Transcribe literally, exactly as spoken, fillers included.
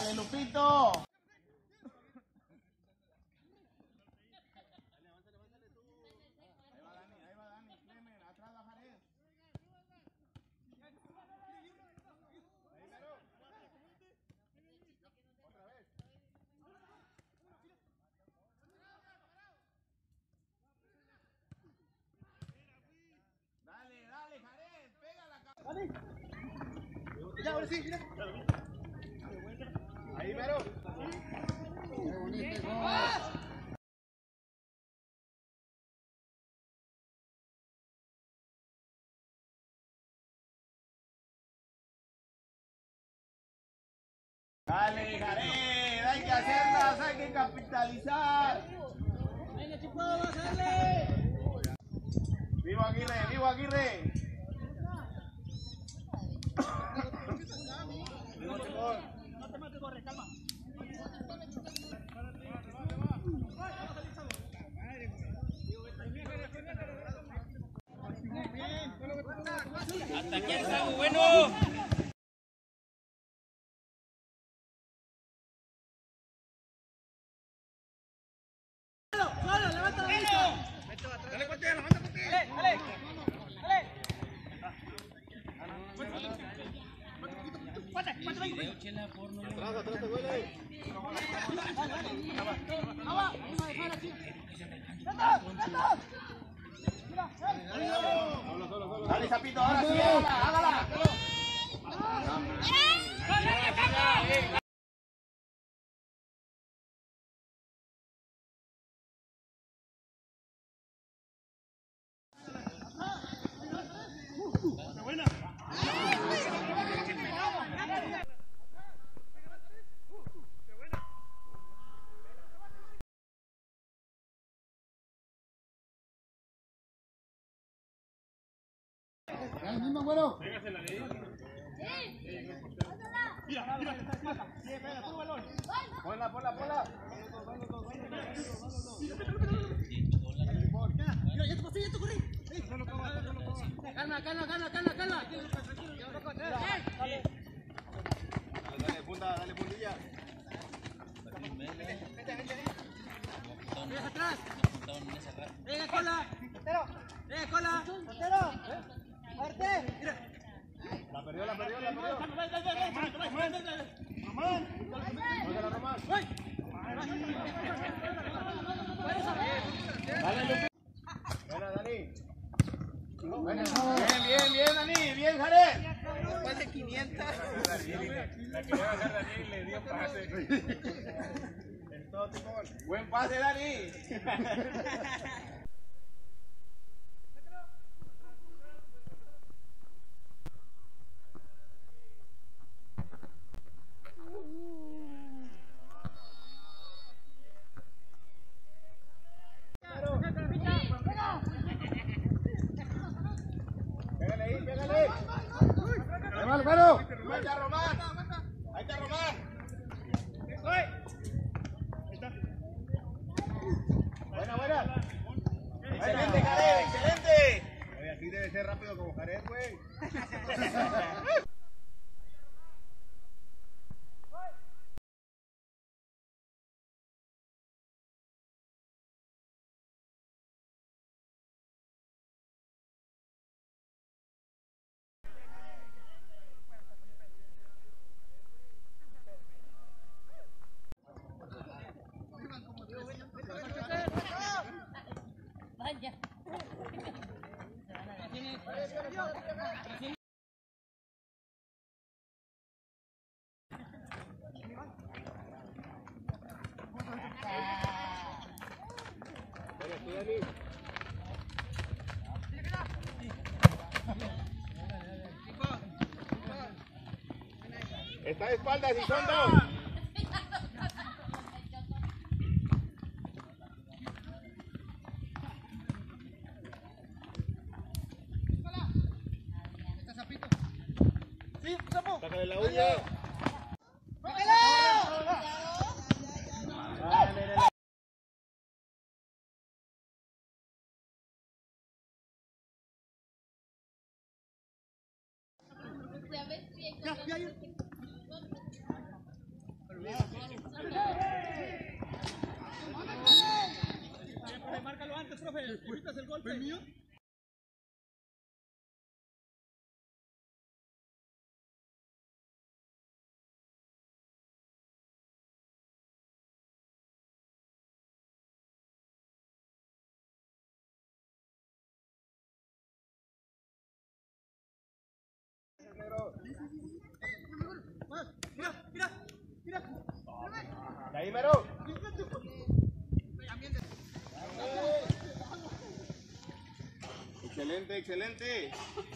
Dale, Lupito. Ya, ahora sí, mira. Ahí, Vero. Qué bonito. Dale, Jared, hay que hacerlas, hay que capitalizar. Venga, chicos, vamos a darle. Vivo Aguirre, vivo Aguirre. Vivo Chipón. No te mates, corre, calma. Hasta aquí el Sago, bueno. ¡Solo, levanta la vista! Dale, Cuate, levanta, Cuate. ¡Dale, dale! ¡Dale! ¡Cuate, cuate, Video, chela, porno. Atrás, atrás, te duele. ¡Vamos! ¡Vamos a dejar aquí! ¡Vete! ¡Vete! ¡Mira! Solo, solo, solo. Dale, Zapito, ahora sí, hágala, hágala. ¡Ya, mismo, güero! ¡Mira, mira! ¡Sí, pega tu balón! Ponla, ponla, ponla. ¡Mira, ya te pasé, ya te corrí! ¡Calma, calma, calma, calma, calma! Dale, dale, punta, dale, puntilla. ¡Venga atrás! ¡Venga, cola! ¡Venga, cola! ¡Portero! ¡Fuerte! ¡Mira! La perdió, la perdió, la perdió. ¡Ven, ven, ven, ven! ¡Román! ¡Ven, ven, ven! ¡Román! Póngala, Román. ¡Voy! Dale, Lupito. Buena, Dani. Buena. Bien, bien, bien, Dani. Bien, Jared. Después de quinientos. La quería bajar Dani y le dio pase. En todo tipo. Buen pase, Dani. Pégale ahí, pégale. Román, bueno. Ahí está Román. Ahí está Román. Buena, buena. Excelente, Jared, excelente. Oye, así debe ser rápido como Jared, güey. Vaya. Está de espaldas y son dos. ¡Sí, Sapo! Sácale la uña. Ya ves bien. ¡Ya, ya, ya! antes, profe. Evitas el golpe. ¿El mío? Mira, mira, mira. De ahí, Mero. Excelente, excelente.